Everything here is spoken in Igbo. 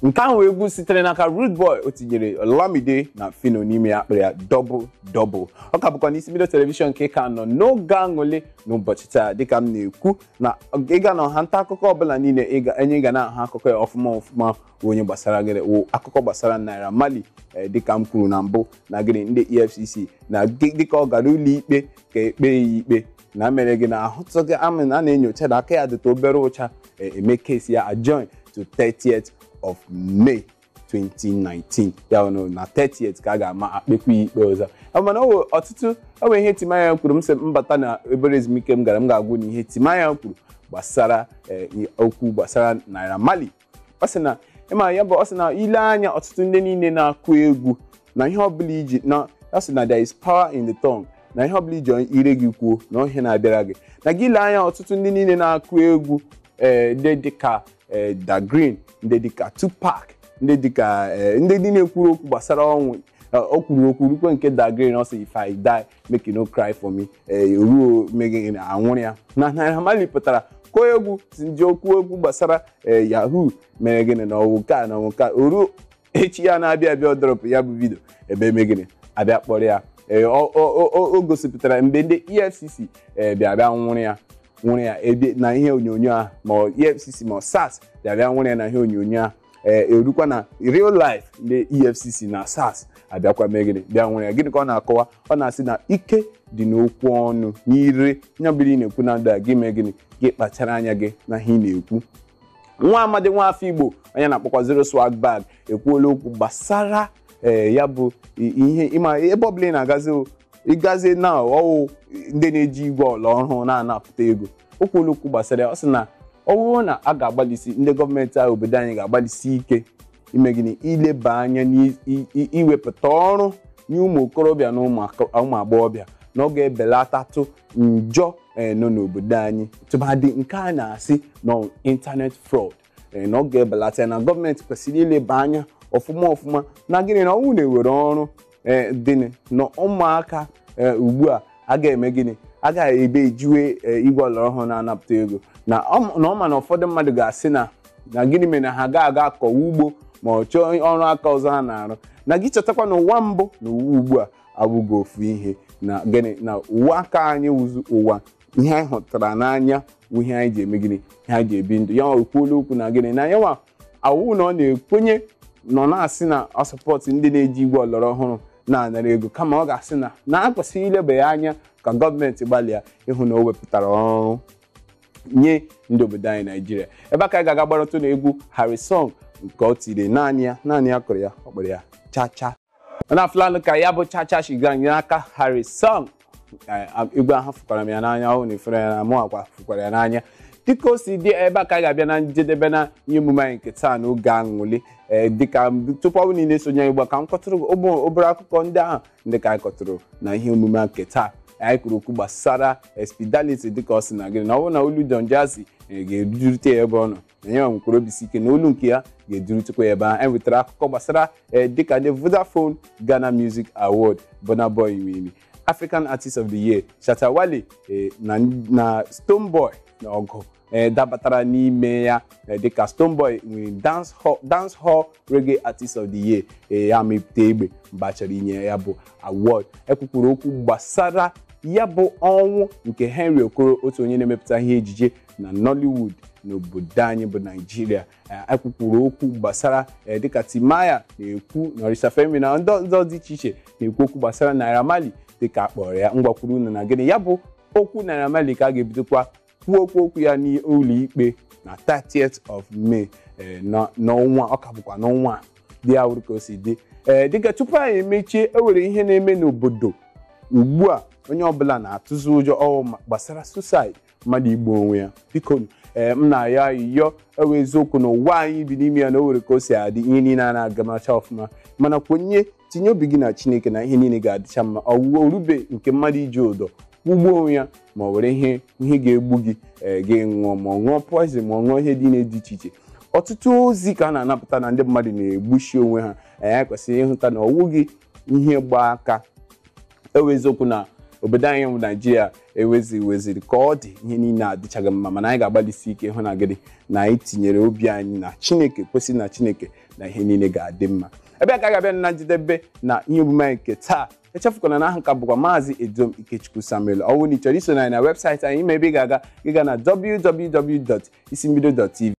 nke ahụ egwu sitere n'aka Rude Boy o tinyere Olamide na Phyno n'ime ya kpere ya double. Ọ ka bụkwa n'isi mbido telivishọn nke ka nọ n'oge aṅụle n'ụbọchị taa dịka m na-ekwu na ịga na ọha nta akụkọ ọbụla niile enye ga na-ahụ akụkọ ya ọfụma onye gbasara gịrị akụkọ gbasara Naira Marley dịka m kwuru na mbụ na gịrị ndị EFCC na dịka ọ gara ụlọ ikpe ka ekpe ya ikpe na mere gị na ahụtụghị amị na na-enyocha na aka ya dịta obere ụcha eme kesi ya adjourn to 30th of May 2019 ya na 30th ka a ga-ama akpekwa ikpe ọzọ mana ọtụtụ enwe ihe Timaya kwuru m sị mbata na ebere ezumike m gara m ga-agwụ na ihe Timaya kwuru gbasara okwu gbasara Naira Marley ọ sị na ịma ya bụ ọ sị na ile anya ọtụtụ ndị niile na-akụ egwu na ihe ọbụla iji na ọ sị na there is power in the tongue na ihe ọbụla iji ire gị kwuo na ihe na-abịara gị na gị ile anya ọtụtụ ndị niile na-akụ egwu ndị dịka Da Green ndị dịka Tupac ndị dịka ndị dị na-ekwuru okwu gbasara ọnwụ o kwuru okwu rukwe nke Da Green ọ sị if I die make you no cry for me ruo megị na anwụrụ ya na Naira Marley pụtara kụọ egwu si ndị okwu gbasara Yahoo mere gịnị na ọwụka oruo echi ya na-abịa abịa ọdọrọpụ ya bụ vidio ebe megịnị abịa kpọrọ ya o gosipụtara mgbe ndị EFCC bịa nwụrụ ya ebe na ihe onyonyo ahụ ma EFCC ma SARS bịa nwụrụ ya na ihe onyonyo ahụ erukwa na real life ndị EFCC na SARS abịakwa megịnị bịa nwụrụ ya gịnị ka ọ na-akọwa ọ na-asị na ike dị n'okwu ọnụ n'ire nyabiri na-ekwu na ndụ gị megịnị gị kpachara anya gị na ihe ị na-ekwu nwa amadi nwa afọ Igbo onye na-akpọkwa Zero Swag Bag ekwuola okwu gbasara ya bụ ihe ịma ebe ọbụla ị na-agazi ịgazi na ọwụ ndị na-eji igwe ọla ọhụrụ na-anapụta ego o kwuola okwu gbasara ya ọ sị na ọ bụrụ na a ga-agbalịsi ndị gọọmenti ahụ obodo anyị ga-agbalịsi ike ime gịnị ileba anya n'iwepụta ọrụ nye ụmụ okorobịa na ụmụ agbọghọbịa na ọ ga-ebelatatụ njọ nọ n'obodo anyị tụmadị nke a na-asị na internet fraud na ọ ga-ebelata na gọọmenti kwesịrị ileba anya ọfụma na gịnị na ọnwụ na-ewere ọrụ dị na ụmụaka ugbu a ga-eme gịnị a ga-ebe ejiwe igwe ọlọrọ ọhụrụ na-anapụta ego na ọ ma na ụfọdụ mmadụ ga-asị na gịnị mere na ha ga-aga akọwa ugbo ma ọ chọọ ọrụ aka ọzọ ha na-arụ na gị chetakwa na ụwa mbụ na ụwa ugbu a abụghị ofu ihe na gịnị na ụwa aka anyị wụzụ ụwa ihe anyị hụtara n'anya bụ ihe anyị ji eme gịnị ihe anyị ji ebi ndụ ya ekwuola okwu na gịnị na ya nwa awụ na ọ na-ekwenye nọ na-asị na ọ sọpọtụ ndị na-eji igwe ọlọrọ ọhụrụ na-anara ego kama ọ ga-asị na akwesịghị ileba ya anya ka gọọmenti gbalịa ịhụ na o wepụtara ọrụ nye ndị obodo anyị Naijiria ebe a ka anyị ga-aga gbarọtụ na egwu Harry Song nke ọ tiri naanị ya kụrụ ya ọ kpọrọ ya chacha na afụlanụ ka ya bụ chacha shiga n'aka Harry Song egwu ahụ fụkwara m ya n'anya ọ na efere ya na mụ akwa fụkwara ya n'anya dịka o si dị ebe a ka anyị ga-abịa na njedebe na ihe emume anyị nke taa n'oge aṅụle dịka tupu ọ niile sonye anyị gba ka m kọtụrụ obere akụkọ ndị ahụ ndị ka anyị kọtụrụ na ihe emume nke taa anyị kwuru okwu gbasara Expidality dịka ọ sị na gịnị na ọ bụrụ na olu Don Jazzy ga-edurute ya ebe ọ nọ na ya nwekwara obisi ike na olu nke ya ga-edurutekwa ya ebe ahụ anyị wetara akụkọ gbasara dịka the Vodafone Ghana Music Award Burna Boy win African Artist of the Year Shatta Wale na Stonebwoy na ọgụ dabatara n'ime ya dịka Stonebwoy nwere dance hall reggae artist of the year ya mepụta egbe mgbe a chọrọ inye ya bụ award ekwukwuru okwu gbasara ya bụ ọnwụ nke Henry Okoro otu onye na-emepụta ihe ejije na Nollywood n'obodo anyị bụ Naijiria ekwukwuru okwu gbasara dịka Timaya na-ekwu na Orisa Femi na ndị dị iche iche na-ekwu okwu gbasara Naira Marley dịka akpọrọ ya ngwakwuru unu na gịnị ya bụ okwu Naira Marley ka a ga-ebidokwa kwuo okwu ya n'ụlọ ikpe na 30th of May n'ọnwa ọ ka bụkwa n'ọnwa dị awụrụ ka o si dị dịka tupu anyị emechie ewere ihe na-eme n'obodo ugbu a onye ọbụla na-atụzi ụjọ gbasara suicide mmadụ igbu onwe ya biko m na ya yọ ewe eziokwu na ụwa anyị bi n'ime ya na o were ka o si adị ihe niile a na-agamacha ọfụma mana kwenye tinye obi gị na Chineke na ihe niile ga-adịcha mma ọwụwa orube nke mmadụ iji ụdọ ugbo onwe ya ma ọ were ihe ga-egbu gị ga-enwụọ ma ọ ṅụọ poison ma ọ ṅụọ ihe dị iche iche ọtụtụ ozi ka a na-anapụta na ndị mmadụ na-egbuchi onwe ha anyị kwesịrị ịhụta na ọwụghị ihe gba aka ewe eziokwu na obodo anyị bụ Naijiria eweziri ka ọ dị ihe niile adịchaghị mma mana anyị ga-agbalịsi ike hụ na gịnị na anyị tinyere obi anyị na Chineke kwesị na Chineke na ihe niile ga-adị mma. Ebe a ka ga-abịa na njedebe na ihe omume anyị nke taa. Echefukwana na aha nka bụkwa Maazị Edom Ikechukwu Samuel. Ọ bụrụ na ị chọrọ iso na webụsaịtị anyị ime ebe ị ga-aga na www.isimbido.tv